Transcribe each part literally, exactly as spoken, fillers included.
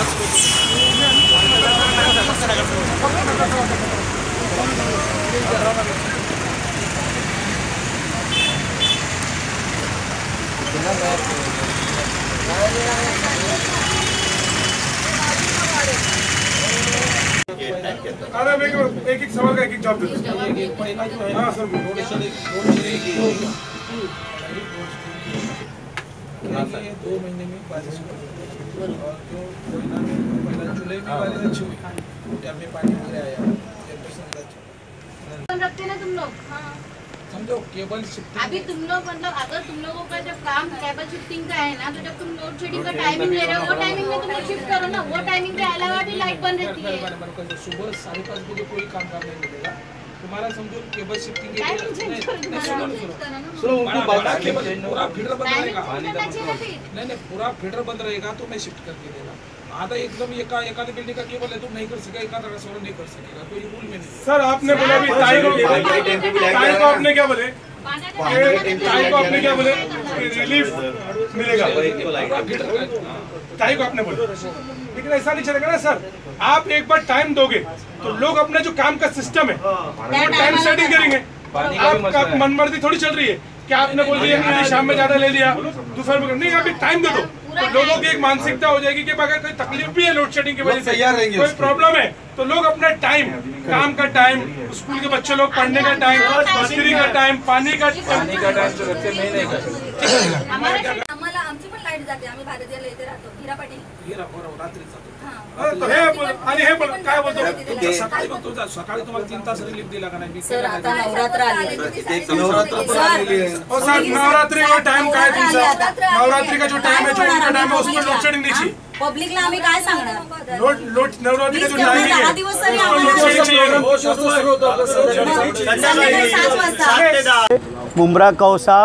अरे एक एक सवाल का एक एक जवाब दे दो। हाँ सर दो महीने में बारिश जुलाई में बारिश अच्छी हुई, डैम में पानी भरे आया, रखते ना तुम लोग। हाँ समझो केबल शिफ्टिंग। अभी तुम लोग मतलब अगर तुम लोगों का जब काम केबल शिफ्टिंग का है ना, तो जब तुम लोड शेडिंग का टाइमिंग ले रहे हो वो टाइमिंग में तुम लोग शिफ्ट करो ना। वो टाइमिंग के अलावा भी लाइट बंद रहती है। सुबह साढ़े पाँच बजे कोई काम काम नहीं मिलेगा तुम्हारा, समझो केबल शिफ्टिंग के पूरा फीडर बंद रहेगा। नहीं नहीं पूरा फीडर बंद रहेगा तो मैं शिफ्ट करके देगा। आधा एकदम एका एकाध बिल्डिंग का केबल है तो नहीं कर सकेगा, एकाध रसोड़ा नहीं कर सकेगा, कोई रूल में नहीं। सर आपने बोला भी ताई को ताई को आपने क्या बोले ताई को आपने क्या बोले रिलीफ मिलेगा, ताई को आपने बोला, लेकिन ऐसा नहीं चलेगा ना सर। आप एक बार टाइम दोगे तो लोग अपना जो काम का सिस्टम है वो टाइम सेटिंग करेंगे। आपका मनमर्जी थोड़ी चल रही है कि आपने बोल दिया कि शाम में ज्यादा ले लिया दोपहर में नहीं, आप टाइम दे दो तो लोगों की एक मानसिकता हो जाएगी कि अगर कोई तकलीफ भी है लोड शेडिंग की वजह से, कोई प्रॉब्लम है तो लोग अपना टाइम, काम का टाइम, स्कूल के बच्चे लोग पढ़ने का टाइम, मिस्त्री का टाइम, पानी का पानी का टाइम तो रखते नहीं नहीं कर आम्हाला आमची पण लाईट जाते, आम्ही भारतीयाला इथे राहतो हीरा पाटील हीरा रात्री जातो। तो हे आणि हे पण काय बोलतो सकाळी बघतो सकाळी तुम्हाला तीन तास रिलीफ दिला का नाही? सर आता नवरात्र आली, और सर नवरात्रि का टाइम काय तुमचा? नवरात्रि का जो टाइम है चोरी का टाइम है उसमें लोड शेडिंग नहीं चाहिए। पब्लिकला आम्ही काय सांगणार? लोड लोड नवरात्रि का जो टाइम है दहा दिवस तरी आम्हाला मुमरा कौसा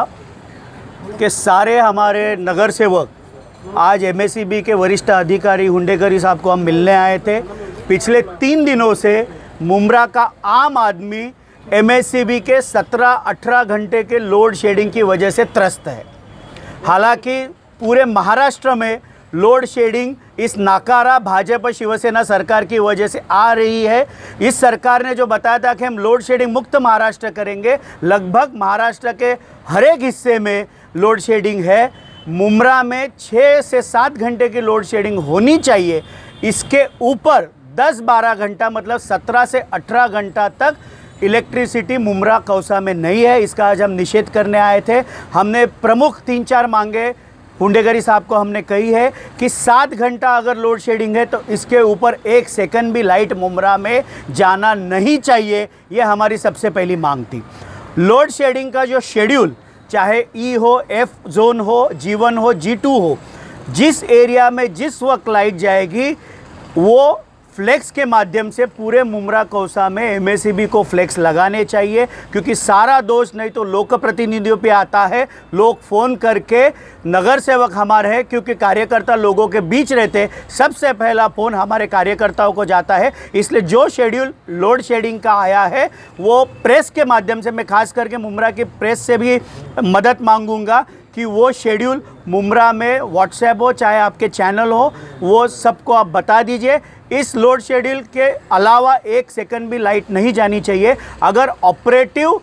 के सारे हमारे नगर सेवक आज एमएसईबी के वरिष्ठ अधिकारी हुंडेकरी साहब को हम मिलने आए थे। पिछले तीन दिनों से मुमरा का आम आदमी एमएसईबी के सत्रह अठारह घंटे के लोड शेडिंग की वजह से त्रस्त है। हालांकि पूरे महाराष्ट्र में लोड शेडिंग इस नाकारा भाजपा शिवसेना सरकार की वजह से आ रही है। इस सरकार ने जो बताया था कि हम लोड शेडिंग मुक्त महाराष्ट्र करेंगे, लगभग महाराष्ट्र के हर एक हिस्से में लोड शेडिंग है। मुमरा में छः से सात घंटे की लोड शेडिंग होनी चाहिए, इसके ऊपर दस बारह घंटा मतलब सत्रह से अठारह घंटा तक इलेक्ट्रिसिटी मुमरा कौसा में नहीं है। इसका आज हम निषेध करने आए थे। हमने प्रमुख तीन चार मांगे हुंडेकरी साहब को हमने कही है कि सात घंटा अगर लोड शेडिंग है तो इसके ऊपर एक सेकंड भी लाइट मुमरा में जाना नहीं चाहिए। ये हमारी सबसे पहली मांग थी। लोड शेडिंग का जो शेड्यूल, चाहे ई हो, एफ जोन हो, जी वन हो, जी टू हो, जिस एरिया में जिस वक्त लाइट जाएगी वो फ्लेक्स के माध्यम से पूरे मुमरा कौसा में एमएसईबी को फ्लेक्स लगाने चाहिए, क्योंकि सारा दोष नहीं तो लोक प्रतिनिधियों पे आता है। लोग फ़ोन करके, नगर सेवक हमारे हैं क्योंकि कार्यकर्ता लोगों के बीच रहते, सबसे पहला फ़ोन हमारे कार्यकर्ताओं को जाता है। इसलिए जो शेड्यूल लोड शेडिंग का आया है वो प्रेस के माध्यम से, मैं खास करके मुमरा की प्रेस से भी मदद मांगूंगा कि वो शेड्यूल मुमरा में व्हाट्सएप हो चाहे आपके चैनल हो, वो सबको आप बता दीजिए। इस लोड शेड्यूल के अलावा एक सेकंड भी लाइट नहीं जानी चाहिए। अगर ऑपरेटिव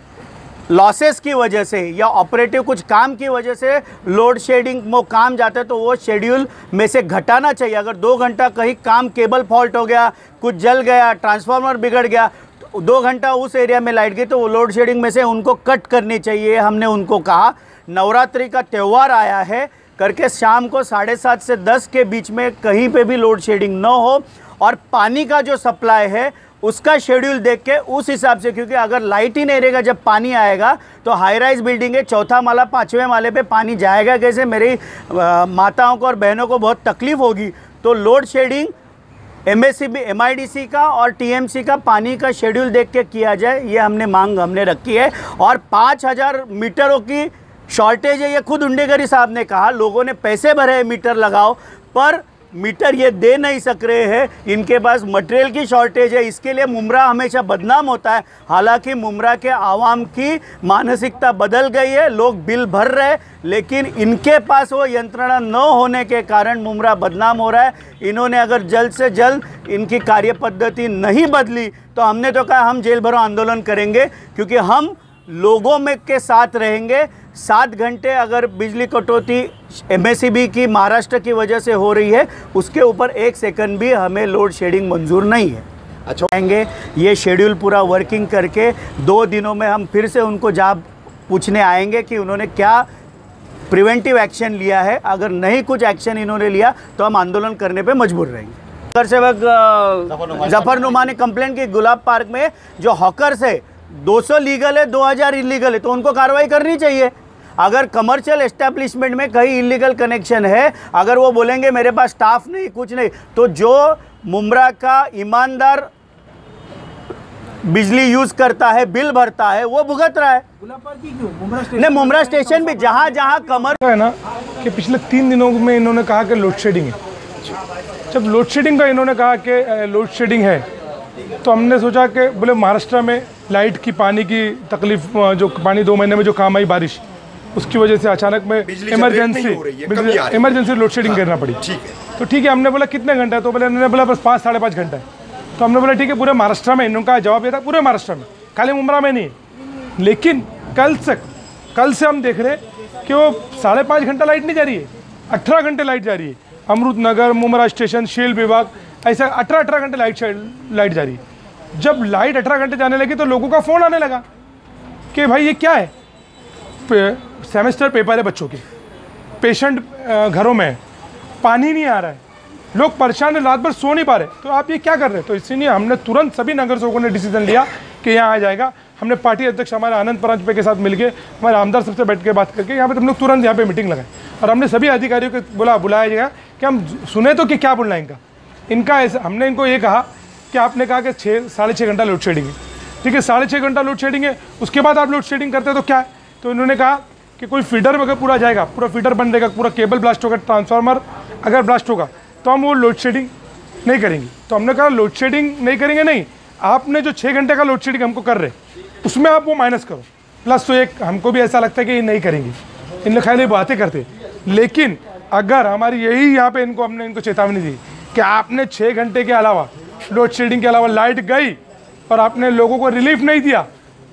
लॉसेस की वजह से या ऑपरेटिव कुछ काम की वजह से लोड शेडिंग वो काम जाता है तो वो शेड्यूल में से घटाना चाहिए। अगर दो घंटा कहीं काम केबल फॉल्ट हो गया, कुछ जल गया, ट्रांसफार्मर बिगड़ गया, तो दो घंटा उस एरिया में लाइट गई तो वो लोड शेडिंग में से उनको कट करनी चाहिए। हमने उनको कहा नवरात्रि का त्यौहार आया है करके शाम को साढ़े सात से दस के बीच में कहीं पे भी लोड शेडिंग न हो, और पानी का जो सप्लाई है उसका शेड्यूल देख के उस हिसाब से, क्योंकि अगर लाइट ही नहीं रहेगा जब पानी आएगा तो हाई राइज बिल्डिंग है, चौथा माला पाँचवें माले पे पानी जाएगा कैसे? मेरी माताओं को और बहनों को बहुत तकलीफ़ होगी। तो लोड शेडिंग एमएसईबी, एमआईडीसी का और टीएमसी का पानी का शेड्यूल देख के किया जाए, ये हमने मांग हमने रखी है। और पाँच हज़ार मीटरों की शॉर्टेज है, ये खुद हुंडेकरी साहब ने कहा। लोगों ने पैसे भरे मीटर लगाओ, पर मीटर ये दे नहीं सक रहे हैं, इनके पास मटेरियल की शॉर्टेज है, इसके लिए मुमरा हमेशा बदनाम होता है। हालांकि मुमरा के आवाम की मानसिकता बदल गई है, लोग बिल भर रहे हैं, लेकिन इनके पास वो यंत्रणा न होने के कारण मुमरा बदनाम हो रहा है। इन्होंने अगर जल्द से जल्द इनकी कार्य पद्धति नहीं बदली तो हमने तो कहा हम जेल भरो आंदोलन करेंगे, क्योंकि हम लोगों में के साथ रहेंगे। सात घंटे अगर बिजली कटौती एमएसईबी की महाराष्ट्र की वजह से हो रही है, उसके ऊपर एक सेकंड भी हमें लोड शेडिंग मंजूर नहीं है। अच्छा आएंगे ये शेड्यूल पूरा वर्किंग करके दो दिनों में हम फिर से उनको जवाब पूछने आएंगे कि उन्होंने क्या प्रिवेंटिव एक्शन लिया है। अगर नहीं कुछ एक्शन इन्होंने लिया तो हम आंदोलन करने पे मजबूर रहेंगे। हॉकर सेवक जफरनुमा ने कंप्लेंट की गुलाब पार्क में जो हॉकर्स है दो सौ लीगल है, दो हज़ार इलीगल है, तो उनको कार्रवाई करनी चाहिए। अगर कमर्शियल एस्टेब्लिशमेंट में कहीं इलीगल कनेक्शन है, अगर वो बोलेंगे मेरे पास स्टाफ नहीं कुछ नहीं, तो जो मुमरा का ईमानदार बिजली यूज करता है, बिल भरता है, वो भुगत रहा है। नहीं, मुमरा स्टेशन भी जहाँ जहाँ कमर है ना कि पिछले तीन दिनों में इन्होंने कहा कि लोड शेडिंग है। जब लोड शेडिंग का इन्होंने कहा कि लोड शेडिंग है, तो हमने सोचा कि बोले महाराष्ट्र में लाइट की पानी की तकलीफ, जो पानी दो महीने में जो काम आई बारिश, उसकी वजह से अचानक में इमरजेंसी इमरजेंसी लोड शेडिंग करना पड़ी। तो ठीक है, हमने बोला कितने घंटे है, तो बोले उन्होंने बोला बस पाँच साढ़े पाँच घंटा है। तो हमने बोला ठीक है, पूरे महाराष्ट्र में, इन्होंने जवाब दिया था पूरे महाराष्ट्र में, खाली मुमरा में नहीं। लेकिन कल से कल से हम देख रहे हैं कि वो साढ़े पाँच घंटा लाइट नहीं जा रही है, अठारह घंटे लाइट जा रही है। अमृत नगर, मुमरा स्टेशन, शेल विभाग, ऐसा अठारह अठारह घंटे लाइट लाइट जा रही है। जब लाइट अठारह घंटे जाने लगी तो लोगों का फ़ोन आने लगा कि भाई ये क्या है, सेमेस्टर पेपर है बच्चों के, पेशेंट घरों में, पानी नहीं आ रहा है, लोग परेशान हैं, रात भर सो नहीं पा रहे, तो आप ये क्या कर रहे हैं। तो इसीलिए हमने तुरंत सभी नगर सेवकों ने डिसीजन लिया कि यहाँ आ जाएगा। हमने पार्टी अध्यक्ष हमारे आनंद परांजपे के साथ मिलके, हमारे आमदार सबसे बैठ के बात करके यहाँ पे हम लोग तुरंत यहाँ पे मीटिंग लगाए और हमने सभी अधिकारियों को बुला बुलाया जाएगा कि हम सुने तो कि क्या बोलना है इनका इनका ऐसा। हमने इनको ये कहा कि आपने कहा कि छः साढ़े छः घंटा लोड शेडिंग है, ठीक है, साढ़े छः घंटा लोड शेडिंग है, उसके बाद आप लोड शेडिंग करते हैं तो क्या है। तो इन्होंने कहा कि कोई फीडर अगर पूरा जाएगा, पूरा फीडर बन जाएगा, पूरा केबल ब्लास्ट होगा, ट्रांसफार्मर अगर ब्लास्ट होगा तो हम वो लोड शेडिंग नहीं करेंगे। तो हमने कहा लोड शेडिंग नहीं करेंगे, नहीं, आपने जो छः घंटे का लोड शेडिंग हमको कर रहे उसमें आप वो माइनस करो प्लस। तो एक हमको भी ऐसा लगता है कि ये नहीं करेंगे, इन लोग खाली बातें करते। लेकिन अगर हमारी यही यहाँ पे इनको हमने इनको चेतावनी दी कि आपने छः घंटे के अलावा लोड शेडिंग के अलावा लाइट गई और आपने लोगों को रिलीफ नहीं दिया,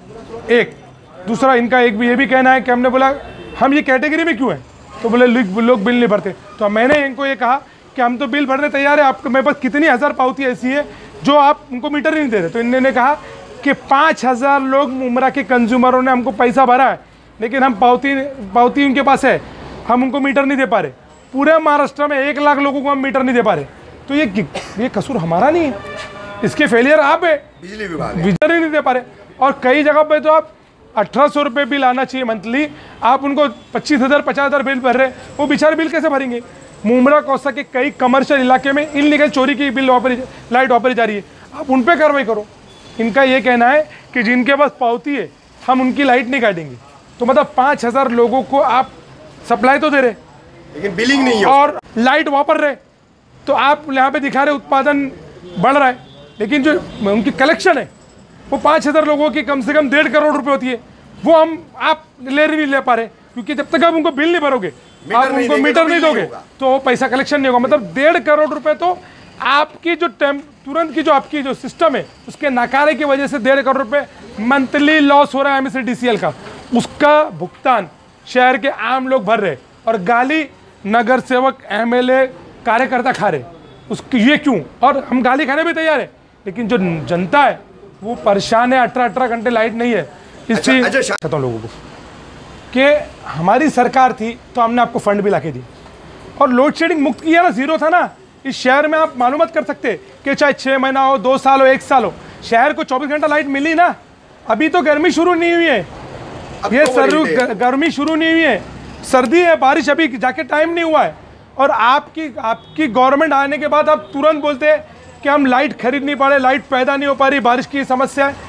एक दूसरा इनका एक भी ये भी कहना है कि हमने बोला हम ये कैटेगरी में क्यों हैं, तो बोले लोग बिल नहीं भरते। तो मैंने इनको ये कहा कि हम तो बिल भरने तैयार है, आपको मेरे पास कितनी हज़ार पावती ऐसी है जो आप उनको मीटर ही नहीं दे रहे। तो इन्होंने कहा कि पाँच हज़ार लोग मुमरा के कंज्यूमरों ने हमको पैसा भरा है, लेकिन हम पावती पावती उनके पास है, हम उनको मीटर नहीं दे पा रहे। पूरे महाराष्ट्र में एक लाख लोगों को हम मीटर नहीं दे पा रहे। तो ये ये कसूर हमारा नहीं है, इसके फेलियर आप है, बिजली विभाग मीटर ही नहीं दे पा रहे। और कई जगह पे तो आप अठारह सौ रुपये बिल आना चाहिए मंथली, आप उनको पच्चीस हज़ार पचास हज़ार बिल भर रहे, वो बेचारे बिल कैसे भरेंगे। मुमरा कौसा के कई कमर्शियल इलाके में इनलीगल चोरी की बिल वापरी लाइट वापरी जा रही है, आप उन पर कार्रवाई करो। इनका ये कहना है कि जिनके पास पावती है हम उनकी लाइट नहीं काटेंगे। तो मतलब पाँच हज़ार लोगों को आप सप्लाई तो दे रहे लेकिन बिलिंग नहीं है और लाइट वापर रहे, तो आप यहाँ पे दिखा रहे उत्पादन बढ़ रहा है, लेकिन जो उनकी कलेक्शन है वो पाँच हज़ार लोगों की कम से कम डेढ़ करोड़ रुपए होती है, वो हम आप ले नहीं ले पा रहे, क्योंकि जब तक आप उनको बिल नहीं भरोगे, आप उनको मीटर नहीं दोगे तो पैसा कलेक्शन नहीं होगा। मतलब डेढ़ करोड़ रुपए तो आपकी जो टेम तुरंत की जो आपकी जो सिस्टम है उसके नकारे की वजह से डेढ़ करोड़ रुपए मंथली लॉस हो रहा है एमएससीडीसीएल का, उसका भुगतान शहर के आम लोग भर रहे और गाली नगर सेवक एमएलए कार्यकर्ता खा रहे। उसकी ये क्यों, और हम गाली खाने भी तैयार है, लेकिन जो जनता है वो परेशान है, अठारह अठारह घंटे लाइट नहीं है। इससे कहता हूँ लोगों को कि हमारी सरकार थी तो हमने आपको फंड भी लाके दी और लोड शेडिंग मुक्त किया ना, जीरो था ना। इस शहर में आप मालूमात कर सकते कि चाहे छः महीना हो, दो साल हो, एक साल हो, शहर को चौबीस घंटा लाइट मिली ना। अभी तो गर्मी शुरू नहीं हुई है, ये सर गर्मी शुरू नहीं हुई है, सर्दी है, बारिश अभी जाके टाइम नहीं हुआ है। और आपकी आपकी गवर्नमेंट आने के बाद आप तुरंत बोलते हैं कि हम लाइट खरीद नहीं पा रहे, लाइट पैदा नहीं हो पा रही, बारिश की समस्या है।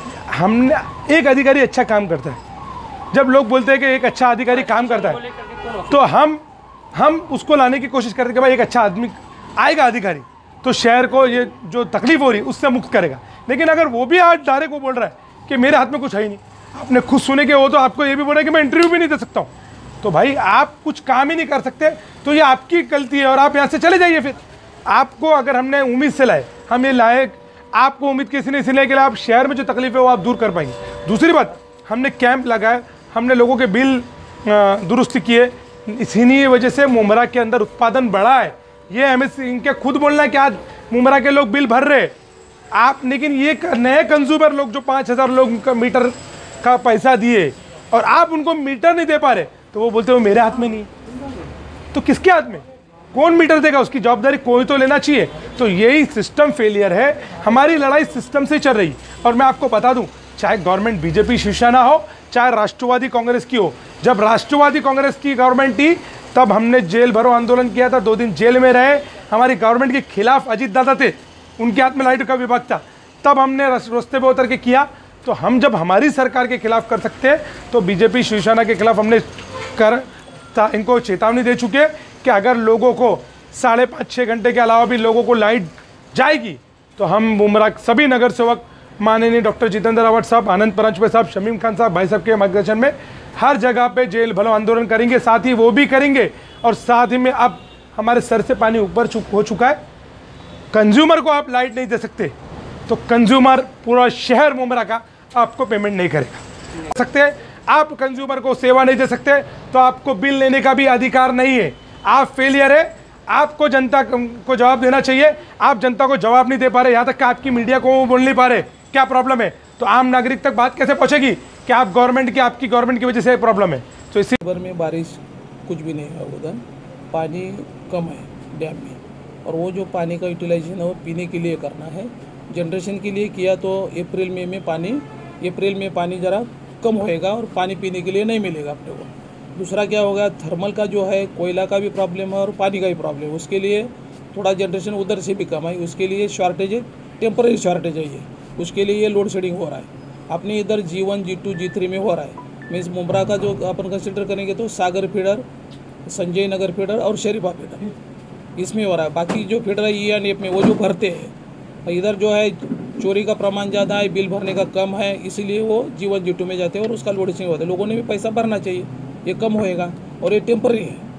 हमने एक अधिकारी अच्छा काम करता है, जब लोग बोलते हैं कि एक अच्छा अधिकारी काम करता है तो हम हम उसको लाने की कोशिश करते हैं कि भाई एक अच्छा आदमी आएगा अधिकारी तो शहर को ये जो तकलीफ हो रही है उससे मुक्त करेगा। लेकिन अगर वो भी आज डायरेक्ट वो बोल रहा है कि मेरे हाथ में कुछ है ही नहीं, आपने खुद सुने के हो तो आपको ये भी बोला कि मैं इंटरव्यू भी नहीं दे सकता हूँ, तो भाई आप कुछ काम ही नहीं कर सकते तो ये आपकी गलती है और आप यहाँ से चले जाइए। फिर आपको अगर हमने उम्मीद से लाए, हम ये लाए, आपको उम्मीद किसी ने इसलिए के लिए आप शहर में जो तकलीफ है वो आप दूर कर पाएंगे। दूसरी बात, हमने कैंप लगाए, हमने लोगों के बिल दुरुस्त किए, इसी वजह से मुमरा के अंदर उत्पादन बढ़ा है। ये एम एस इनके खुद बोलना है कि आज मुमरा के लोग बिल भर रहे आप, लेकिन ये नए कंज्यूमर लोग जो पाँच हज़ार लोग का मीटर का पैसा दिए और आप उनको मीटर नहीं दे पा रहे तो वो बोलते हो मेरे हाथ में नहीं। तो किसके हाथ में, कौन मीटर देगा, उसकी जवाबदारी कोई तो लेना चाहिए। तो यही सिस्टम फेलियर है, हमारी लड़ाई सिस्टम से चल रही। और मैं आपको बता दूं, चाहे गवर्नमेंट बीजेपी शिवसेना हो, चाहे राष्ट्रवादी कांग्रेस की हो, जब राष्ट्रवादी कांग्रेस की गवर्नमेंट थी तब हमने जेल भरो आंदोलन किया था, दो दिन जेल में रहे, हमारी गवर्नमेंट के खिलाफ अजीत दादा थे, उनके हाथ में लाइट का विभाग था, तब हमने रास्ते पे उतर के किया। तो हम जब हमारी सरकार के खिलाफ कर सकते हैं तो बीजेपी शिवसेना के खिलाफ हमने कर इनको चेतावनी दे चुके कि अगर लोगों को साढ़े पाँच छः घंटे के अलावा भी लोगों को लाइट जाएगी तो हम मुमरा सभी नगर सेवक माननीय डॉक्टर जितेंद्र रावत साहब, आनंद परांजपे साहब, शमीम खान साहब, भाई साहब के मार्गदर्शन में हर जगह पे जेल भरो आंदोलन करेंगे। साथ ही वो भी करेंगे और साथ ही में अब हमारे सर से पानी ऊपर हो चुका है, कंज्यूमर को आप लाइट नहीं दे सकते तो कंज्यूमर पूरा शहर मुमरा का आपको पेमेंट नहीं करेगा सकते, आप कंज्यूमर को सेवा नहीं दे सकते तो आपको बिल लेने का भी अधिकार नहीं है। आप फेलियर है, आपको जनता को जवाब देना चाहिए, आप जनता को जवाब नहीं दे पा रहे, यहाँ तक कि आपकी मीडिया को बोल नहीं पा रहे, क्या प्रॉब्लम है, तो आम नागरिक तक बात कैसे पहुँचेगी कि आप गवर्नमेंट की आपकी गवर्नमेंट की वजह से प्रॉब्लम है। तो इसी भर में बारिश कुछ भी नहीं है, उधर पानी कम है डैम में, और वो जो पानी का यूटिलाइजेशन है वो पीने के लिए करना है, जनरेशन के लिए किया तो अप्रैल मई में पानी अप्रैल में पानी ज़रा कम होएगा और पानी पीने के लिए नहीं मिलेगा अपने को। दूसरा क्या होगा, थर्मल का जो है कोयला का भी प्रॉब्लम है और पानी का भी प्रॉब्लम है, उसके लिए थोड़ा जनरेशन उधर से भी कम है, उसके लिए शॉर्टेज है, टेम्पररी शॉर्टेज है ये, उसके लिए ये लोड शेडिंग हो रहा है। अपने इधर G one G two G three में हो रहा है, मीन्स मुमरा का जो अपन कंसिडर करेंगे तो सागर फीडर, संजय नगर फीडर और शरीफा फीडर इसमें हो रहा है। बाकी जो फीडर है ई एन एफ में वो जो भरते हैं, इधर जो है चोरी का प्रमाण ज़्यादा है, बिल भरने का कम है, इसीलिए वो जी वन जी टू में जाते हैं और उसका लोड शेडिंग होता है। लोगों ने भी पैसा भरना चाहिए, ये कम होएगा और ये टेम्पररी है।